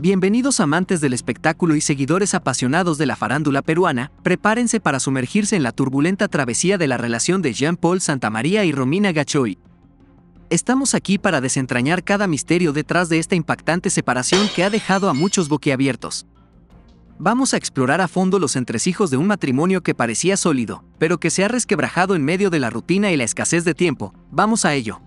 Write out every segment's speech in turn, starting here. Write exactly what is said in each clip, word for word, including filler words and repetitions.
Bienvenidos amantes del espectáculo y seguidores apasionados de la farándula peruana, prepárense para sumergirse en la turbulenta travesía de la relación de Jean-Paul Santamaría y Romina Gachoy. Estamos aquí para desentrañar cada misterio detrás de esta impactante separación que ha dejado a muchos boquiabiertos. Vamos a explorar a fondo los entresijos de un matrimonio que parecía sólido, pero que se ha resquebrajado en medio de la rutina y la escasez de tiempo. Vamos a ello.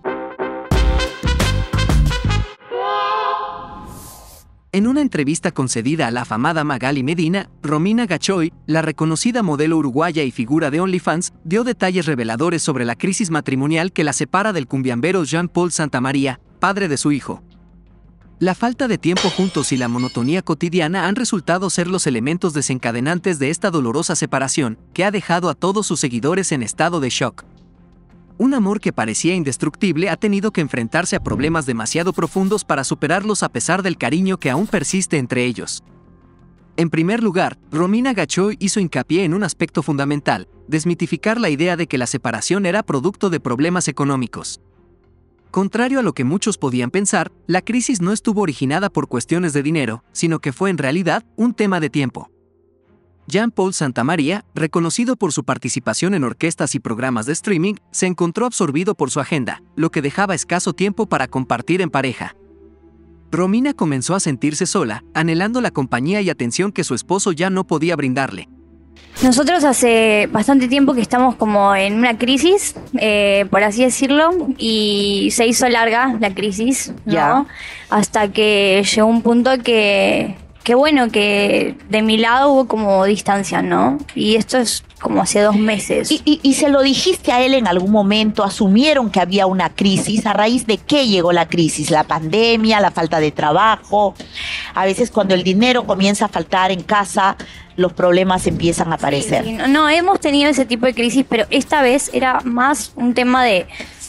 En una entrevista concedida a la afamada Magali Medina, Romina Gachoy, la reconocida modelo uruguaya y figura de OnlyFans, dio detalles reveladores sobre la crisis matrimonial que la separa del cumbiambero Jean-Paul Santamaría, padre de su hijo. La falta de tiempo juntos y la monotonía cotidiana han resultado ser los elementos desencadenantes de esta dolorosa separación, que ha dejado a todos sus seguidores en estado de shock. Un amor que parecía indestructible ha tenido que enfrentarse a problemas demasiado profundos para superarlos a pesar del cariño que aún persiste entre ellos. En primer lugar, Romina Gachoy hizo hincapié en un aspecto fundamental: desmitificar la idea de que la separación era producto de problemas económicos. Contrario a lo que muchos podían pensar, la crisis no estuvo originada por cuestiones de dinero, sino que fue en realidad un tema de tiempo. Jean-Paul Santamaría, reconocido por su participación en orquestas y programas de streaming, se encontró absorbido por su agenda, lo que dejaba escaso tiempo para compartir en pareja. Romina comenzó a sentirse sola, anhelando la compañía y atención que su esposo ya no podía brindarle. Nosotros hace bastante tiempo que estamos como en una crisis, eh, por así decirlo, y se hizo larga la crisis, ¿no? Ya. Hasta que llegó un punto que... Qué bueno que de mi lado hubo como distancia, ¿no? Y esto es como hace dos meses. ¿Y, y, y se lo dijiste a él en algún momento? ¿Asumieron que había una crisis? ¿A raíz de qué llegó la crisis? ¿La pandemia? ¿La falta de trabajo? A veces cuando el dinero comienza a faltar en casa, los problemas empiezan a aparecer. Sí, sí, no, no, hemos tenido ese tipo de crisis, pero esta vez era más un tema de...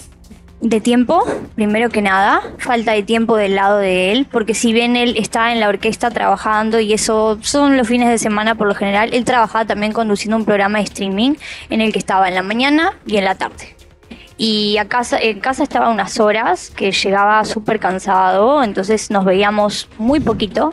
de tiempo, primero que nada, falta de tiempo del lado de él, porque si bien él está en la orquesta trabajando y eso son los fines de semana por lo general, él trabajaba también conduciendo un programa de streaming en el que estaba en la mañana y en la tarde. Y a casa, en casa estaba unas horas que llegaba súper cansado, entonces nos veíamos muy poquito.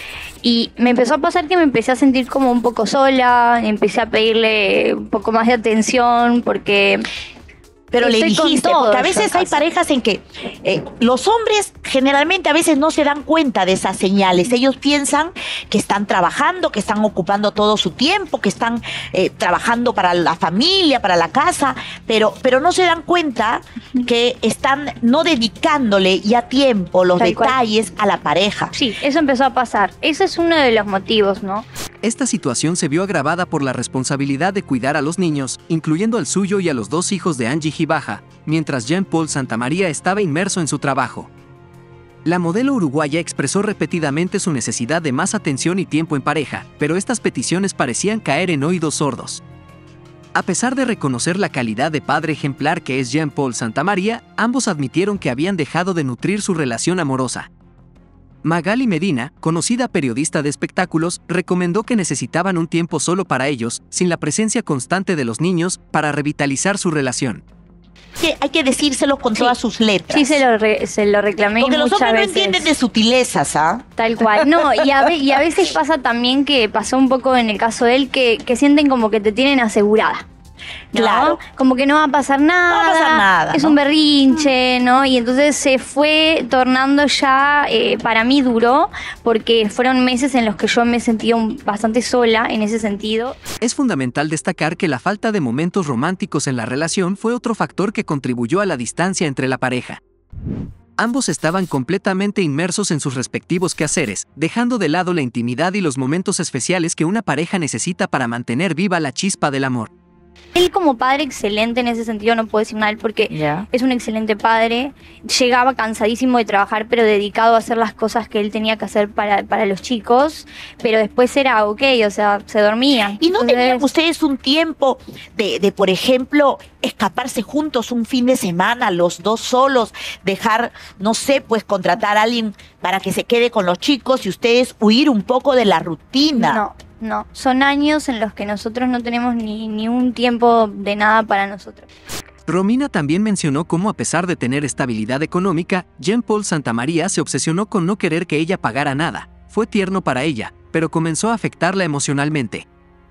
Y me empezó a pasar que me empecé a sentir como un poco sola, empecé a pedirle un poco más de atención porque... Pero le Estoy dijiste, con todo porque a yo veces en hay casa. parejas en que eh, los hombres generalmente a veces no se dan cuenta de esas señales. Ellos piensan que están trabajando, que están ocupando todo su tiempo, que están eh, trabajando para la familia, para la casa, pero, pero no se dan cuenta que están no dedicándole ya tiempo, los Tal cual. detalles a la pareja. Sí, eso empezó a pasar. Ese es uno de los motivos, ¿no? Esta situación se vio agravada por la responsabilidad de cuidar a los niños, incluyendo al suyo y a los dos hijos de Angie Gibaja, mientras Jean-Paul Santamaría estaba inmerso en su trabajo. La modelo uruguaya expresó repetidamente su necesidad de más atención y tiempo en pareja, pero estas peticiones parecían caer en oídos sordos. A pesar de reconocer la calidad de padre ejemplar que es Jean-Paul Santamaría, ambos admitieron que habían dejado de nutrir su relación amorosa. Magali Medina, conocida periodista de espectáculos, recomendó que necesitaban un tiempo solo para ellos, sin la presencia constante de los niños, para revitalizar su relación. Que hay que decírselo con Sí. todas sus letras. Sí, se lo, re- se lo reclamé Porque los muchas hombres no veces. entienden de sutilezas, ¿ah? Tal cual. No, y a, ve- y a veces pasa también que pasó un poco en el caso de él, que, que sienten como que te tienen asegurada. ¿No? Claro. Como que no va a pasar nada. No va a pasar nada, Es ¿no? un berrinche, ¿no? Y entonces se fue tornando ya, eh, para mí duró, porque fueron meses en los que yo me sentía un- bastante sola en ese sentido. Es fundamental destacar que la falta de momentos románticos en la relación fue otro factor que contribuyó a la distancia entre la pareja. Ambos estaban completamente inmersos en sus respectivos quehaceres, dejando de lado la intimidad y los momentos especiales que una pareja necesita para mantener viva la chispa del amor. Él como padre excelente en ese sentido, no puedo decir nada de él porque Ya. es un excelente padre. Llegaba cansadísimo de trabajar, pero dedicado a hacer las cosas que él tenía que hacer para, para los chicos. Pero después era ok, o sea, se dormía. ¿Y no Entonces, tenían ustedes un tiempo de, de, por ejemplo, escaparse juntos un fin de semana, los dos solos, dejar, no sé, pues contratar a alguien para que se quede con los chicos y ustedes huir un poco de la rutina? No, no. Son años en los que nosotros no tenemos ni, ni un tiempo de nada para nosotros. Romina también mencionó cómo, a pesar de tener estabilidad económica, Jean-Paul Santamaría se obsesionó con no querer que ella pagara nada, fue tierno para ella, pero comenzó a afectarla emocionalmente.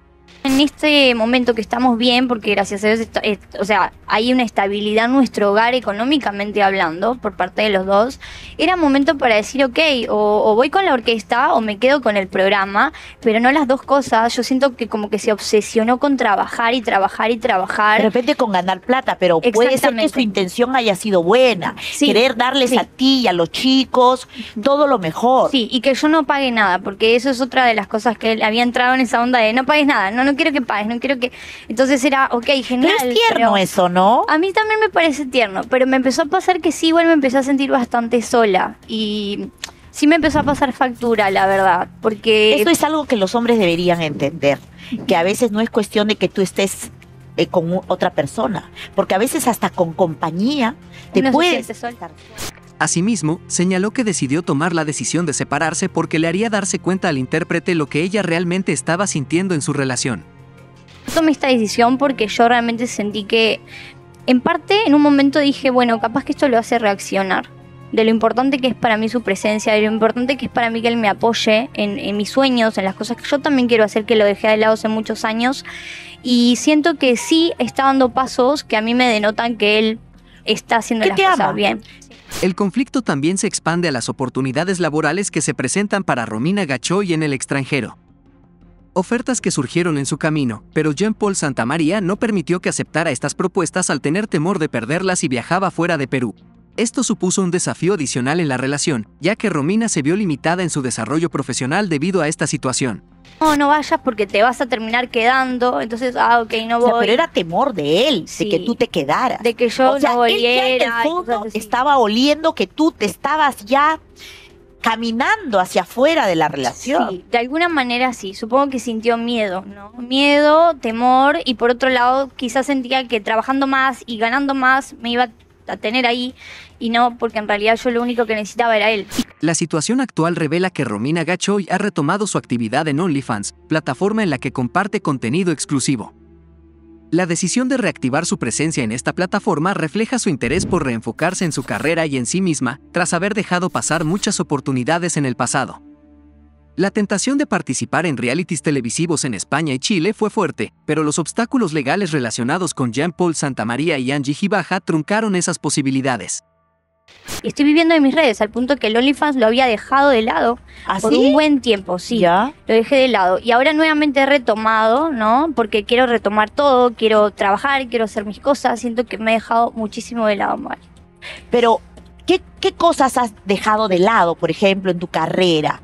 En este momento que estamos bien, porque gracias a Dios, está, es, o sea, hay una estabilidad en nuestro hogar económicamente hablando, por parte de los dos, era momento para decir, ok, o, o voy con la orquesta o me quedo con el programa, pero no las dos cosas. Yo siento que como que se obsesionó con trabajar y trabajar y trabajar. De repente con ganar plata, pero puede ser que su intención haya sido buena, sí, querer darles sí. a ti y a los chicos todo lo mejor. Sí, y que yo no pague nada, porque eso es otra de las cosas que él había entrado en esa onda de no pagues nada, no, no quiero que pagues, no quiero que... Entonces era, ok, genial. Pero es tierno pero eso, ¿no? A mí también me parece tierno, pero me empezó a pasar que sí, igual me empecé a sentir bastante sola y sí me empezó a pasar factura, la verdad, porque... Esto es algo que los hombres deberían entender, que a veces no es cuestión de que tú estés eh, con otra persona, porque a veces hasta con compañía te no puedes... soltar. Asimismo, señaló que decidió tomar la decisión de separarse porque le haría darse cuenta al intérprete lo que ella realmente estaba sintiendo en su relación. Tomé esta decisión porque yo realmente sentí que, en parte, en un momento dije, bueno, capaz que esto lo hace reaccionar. De lo importante que es para mí su presencia, de lo importante que es para mí que él me apoye en, en mis sueños, en las cosas que yo también quiero hacer, que lo dejé de lado hace muchos años. Y siento que sí está dando pasos que a mí me denotan que él está haciendo las cosas ama? bien. El conflicto también se expande a las oportunidades laborales que se presentan para Romina Gachoy en el extranjero. Ofertas que surgieron en su camino, pero Jean-Paul Santamaría no permitió que aceptara estas propuestas al tener temor de perderlas y viajaba fuera de Perú. Esto supuso un desafío adicional en la relación, ya que Romina se vio limitada en su desarrollo profesional debido a esta situación. No, no vayas porque te vas a terminar quedando, entonces, ah, ok, no voy. O sea, pero era temor de él, sí, de que tú te quedaras. De que yo o sea, no volviera. Él ya en el fondo estaba oliendo que tú te estabas ya caminando hacia afuera de la relación. Sí, de alguna manera sí, supongo que sintió miedo, ¿no? Miedo, temor, y por otro lado quizás sentía que trabajando más y ganando más me iba a tener ahí, y no, porque en realidad yo lo único que necesitaba era él. La situación actual revela que Romina Gachoy ha retomado su actividad en OnlyFans, plataforma en la que comparte contenido exclusivo. La decisión de reactivar su presencia en esta plataforma refleja su interés por reenfocarse en su carrera y en sí misma, tras haber dejado pasar muchas oportunidades en el pasado. La tentación de participar en realities televisivos en España y Chile fue fuerte, pero los obstáculos legales relacionados con Jean-Paul Santamaría y Angie Gibaja truncaron esas posibilidades. Estoy viviendo en mis redes, al punto que el OnlyFans lo había dejado de lado ¿Ah, por sí? un buen tiempo, sí. ¿Ya? Lo dejé de lado. Y ahora nuevamente he retomado, ¿no? Porque quiero retomar todo, quiero trabajar, quiero hacer mis cosas. Siento que me he dejado muchísimo de lado, Mari. Pero, ¿qué, qué cosas has dejado de lado, por ejemplo, en tu carrera?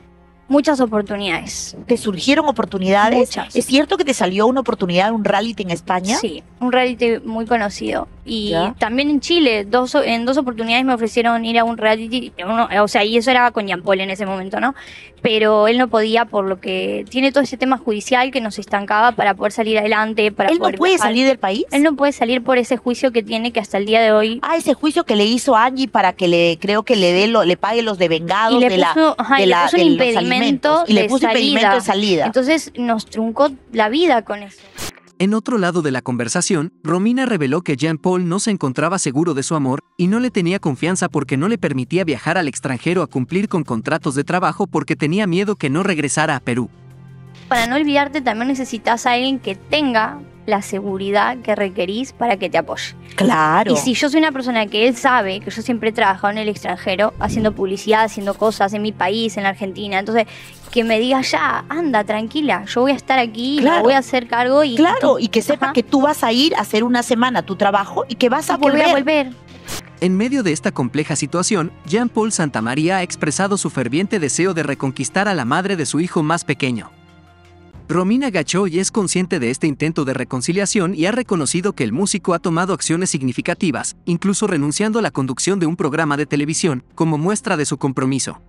Muchas oportunidades. ¿Te surgieron oportunidades? Muchas. ¿Es cierto que te salió una oportunidad en un reality en España? Sí, un reality muy conocido. Y ¿Ya? también en Chile, dos, en dos oportunidades me ofrecieron ir a un reality, uno, o sea, y eso era con Jean-Paul en ese momento, ¿no? Pero él no podía por lo que tiene todo ese tema judicial que nos estancaba para poder salir adelante, para ¿Él no poder puede viajar. salir del país? Él no puede salir por ese juicio que tiene, que hasta el día de hoy... Ah, ese juicio que le hizo Angie para que le, creo que le dé lo, le pague los devengados y le de la, puso, ajá, de y le la puso un de los impedimento alimentos. Y le de puso salida. impedimento de salida. Entonces nos truncó la vida con eso. En otro lado de la conversación, Romina reveló que Jean-Paul no se encontraba seguro de su amor y no le tenía confianza porque no le permitía viajar al extranjero a cumplir con contratos de trabajo porque tenía miedo que no regresara a Perú. Para no olvidarte, también necesitas a alguien que tenga la seguridad que requerís para que te apoye. Claro. Y si yo soy una persona que él sabe que yo siempre he trabajado en el extranjero, haciendo publicidad, haciendo cosas en mi país, en la Argentina, entonces que me diga ya, anda, tranquila, yo voy a estar aquí, Claro. me voy a hacer cargo y... Claro, y que sepa Ajá. que tú vas a ir a hacer una semana tu trabajo y que vas a y que voy volver. a volver. En medio de esta compleja situación, Jean-Paul Santamaría ha expresado su ferviente deseo de reconquistar a la madre de su hijo más pequeño. Romina Gachoy es consciente de este intento de reconciliación y ha reconocido que el músico ha tomado acciones significativas, incluso renunciando a la conducción de un programa de televisión, como muestra de su compromiso.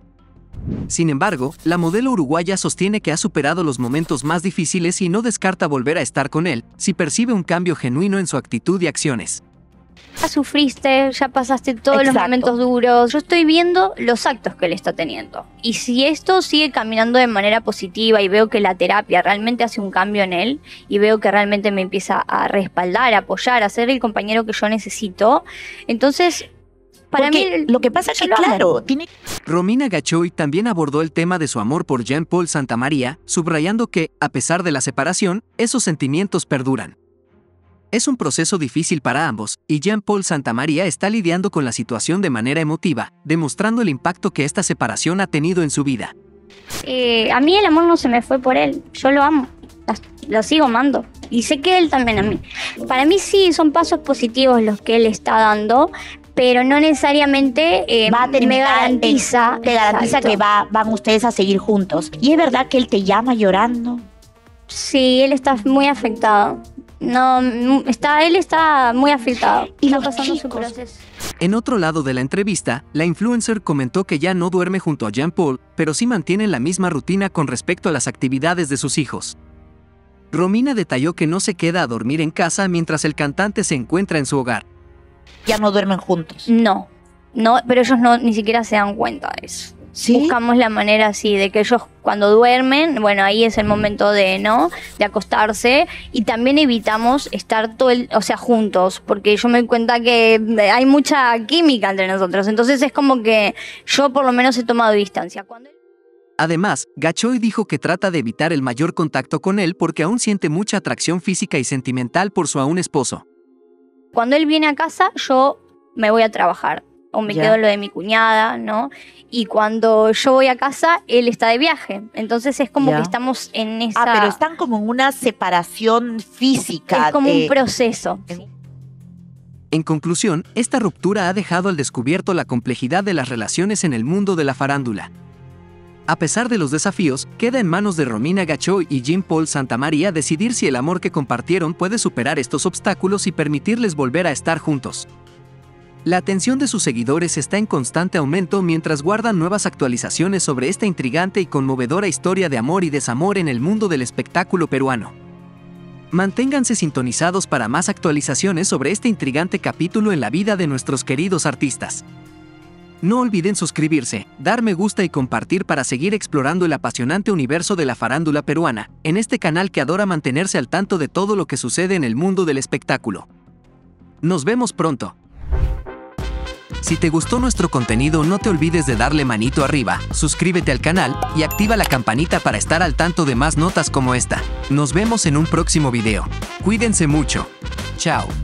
Sin embargo, la modelo uruguaya sostiene que ha superado los momentos más difíciles y no descarta volver a estar con él, si percibe un cambio genuino en su actitud y acciones. Ya sufriste, ya pasaste todos Exacto. los momentos duros. Yo estoy viendo los actos que él está teniendo. Y si esto sigue caminando de manera positiva y veo que la terapia realmente hace un cambio en él y veo que realmente me empieza a respaldar, a apoyar, a ser el compañero que yo necesito, entonces Para Porque mí, lo que pasa es yo que, lo amo. claro, tiene Romina Gachoy también abordó el tema de su amor por Jean-Paul Santamaría, subrayando que, a pesar de la separación, esos sentimientos perduran. Es un proceso difícil para ambos, y Jean-Paul Santamaría está lidiando con la situación de manera emotiva, demostrando el impacto que esta separación ha tenido en su vida. Eh, a mí el amor no se me fue por él, yo lo amo, lo sigo amando y sé que él también a mí. Para mí sí son pasos positivos los que él está dando, pero no necesariamente eh, va a terminar, me garantiza, te garantiza exacto. que va, van ustedes a seguir juntos. Y es verdad que él te llama llorando. Sí, él está muy afectado. No, está, él está muy afectado. Y está los pasando su chicos. proceso. En otro lado de la entrevista, la influencer comentó que ya no duerme junto a Jean-Paul, pero sí mantiene la misma rutina con respecto a las actividades de sus hijos. Romina detalló que no se queda a dormir en casa mientras el cantante se encuentra en su hogar. Ya no duermen juntos. No, no, pero ellos no ni siquiera se dan cuenta de eso. ¿Sí? Buscamos la manera así de que ellos cuando duermen, bueno, ahí es el momento de, ¿no? De acostarse, y también evitamos estar todo el, o sea, juntos, porque yo me doy cuenta que hay mucha química entre nosotros, entonces es como que yo por lo menos he tomado distancia. Cuando Además, Gachoy dijo que trata de evitar el mayor contacto con él porque aún siente mucha atracción física y sentimental por su aún esposo. Cuando él viene a casa, yo me voy a trabajar. O me Ya. quedo lo de mi cuñada, ¿no? Y cuando yo voy a casa, él está de viaje. Entonces es como Ya. que estamos en esa... Ah, pero están como en una separación física. es como eh, un proceso. en- En conclusión, esta ruptura ha dejado al descubierto la complejidad de las relaciones en el mundo de la farándula. A pesar de los desafíos, queda en manos de Romina Gachoy y Jean-Paul Santamaría decidir si el amor que compartieron puede superar estos obstáculos y permitirles volver a estar juntos. La atención de sus seguidores está en constante aumento mientras guardan nuevas actualizaciones sobre esta intrigante y conmovedora historia de amor y desamor en el mundo del espectáculo peruano. Manténganse sintonizados para más actualizaciones sobre este intrigante capítulo en la vida de nuestros queridos artistas. No olviden suscribirse, dar me gusta y compartir para seguir explorando el apasionante universo de la farándula peruana, en este canal que adora mantenerse al tanto de todo lo que sucede en el mundo del espectáculo. Nos vemos pronto. Si te gustó nuestro contenido, no te olvides de darle manito arriba, suscríbete al canal y activa la campanita para estar al tanto de más notas como esta. Nos vemos en un próximo video. Cuídense mucho. Chao.